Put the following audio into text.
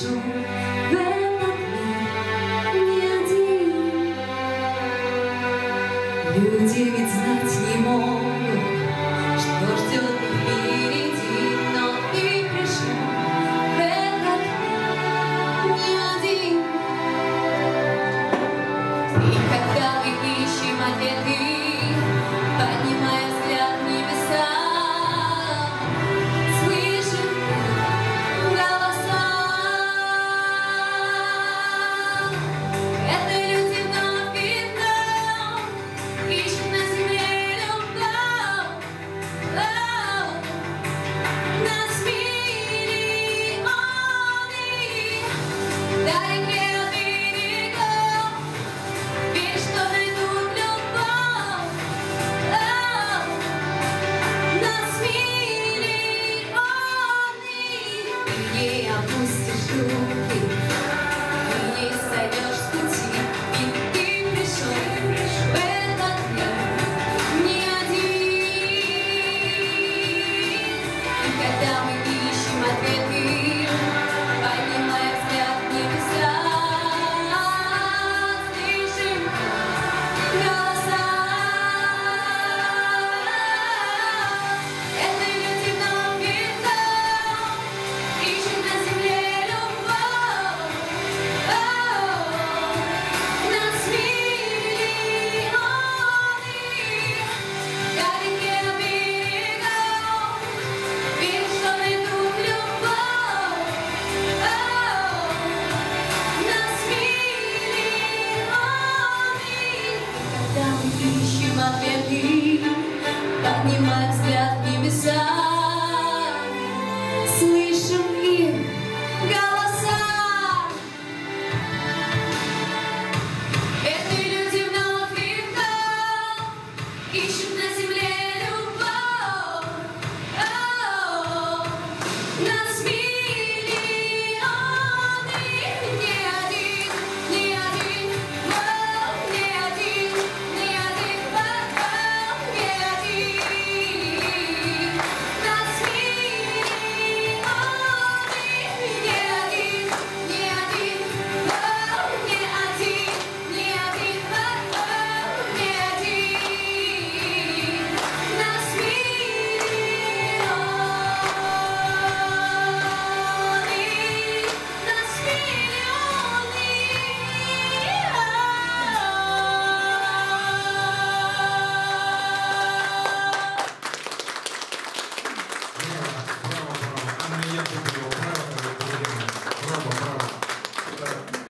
пришел в этот мир не один. Люди ведь знать не могут, что ждет их впереди, но ты пришел в этот мир не один. И когда мы ищем ответы, поднимая взгляд в небеса, слышим голоса. Это люди вновь и вновь ищут на земле любовь. Нас миллионы, далеко от берегов, верь, что найдут любовь. Нас миллионы, ты не опустишь руки, ты не сойдешь с пути, ведь ты пришел в этот мир не один. И когда мы ищем ответы, поднимая взгляд в небеса, слышим голоса. Это люди вновь и вновь ищут на земле любовь. Нас миллионы, далеко от берегов, верь, что найдут любовь. Нас миллионы, когда мы ищем ответы, поднимая взгляд в небеса.